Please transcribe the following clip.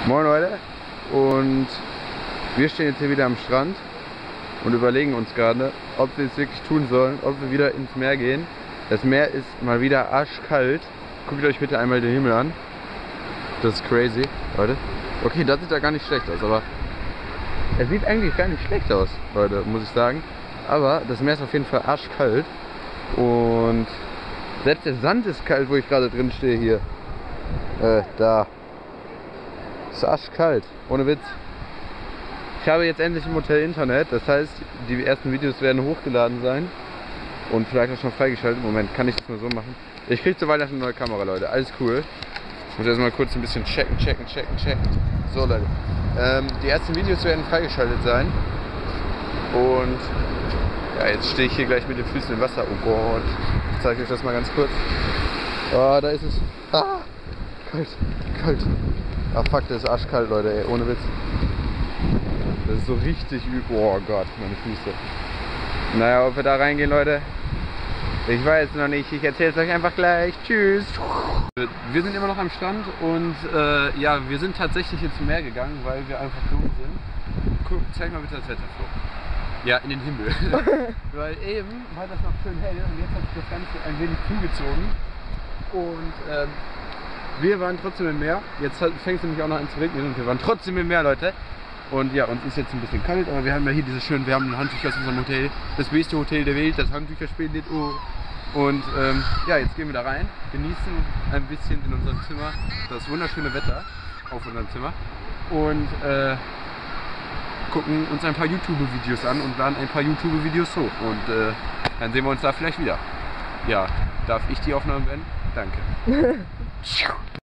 Moin Leute, und wir stehen jetzt hier wieder am Strand und überlegen uns gerade, ob wir es wirklich tun sollen, ob wir wieder ins Meer gehen. Das Meer ist mal wieder arschkalt. Guckt euch bitte einmal den Himmel an. Das ist crazy, Leute. Okay, das sieht da gar nicht schlecht aus, aber es sieht eigentlich gar nicht schlecht aus, Leute, muss ich sagen. Aber das Meer ist auf jeden Fall arschkalt und selbst der Sand ist kalt, wo ich gerade drin stehe hier. Da. Ist arschkalt, ohne Witz. Ich habe jetzt endlich im Hotel Internet, das heißt, die ersten Videos werden hochgeladen sein und vielleicht auch schon freigeschaltet. Moment, kann ich das mal so machen? Ich kriege zu Weihnachten eine neue Kamera, Leute, alles cool. Ich muss erstmal kurz ein bisschen checken. So, Leute, die ersten Videos werden freigeschaltet sein und ja, jetzt stehe ich hier gleich mit den Füßen im Wasser. Oh Gott, ich zeige euch das mal ganz kurz. Oh, da ist es. Ah, kalt. Ah fuck, das ist arschkalt, Leute, ey, ohne Witz. Das ist so richtig übel. Oh Gott, meine Füße. Naja, ob wir da reingehen, Leute, ich weiß noch nicht. Ich erzähle es euch einfach gleich. Tschüss. Wir sind immer noch am Strand und ja, wir sind tatsächlich jetzt zum Meer gegangen, weil wir einfach dumm sind. Guck, zeig mal bitte das Wetter vor. Ja, in den Himmel. Weil eben war das noch schön hell und jetzt hat sich das Ganze ein wenig zugezogen. Und wir waren trotzdem im Meer. Jetzt fängt es nämlich auch noch an zu regnen und wir waren trotzdem im Meer, Leute. Und ja, uns ist jetzt ein bisschen kalt, aber wir haben ja hier diese schönen warmen Handtücher aus unserem Hotel. Das beste Hotel der Welt, das Handtücher spendet. Oh. Und ja, jetzt gehen wir da rein, genießen ein bisschen in unserem Zimmer das wunderschöne Wetter auf unserem Zimmer und gucken uns ein paar YouTube-Videos an und laden ein paar YouTube-Videos hoch. Und dann sehen wir uns da vielleicht wieder. Ja, darf ich die Aufnahme beenden? Danke.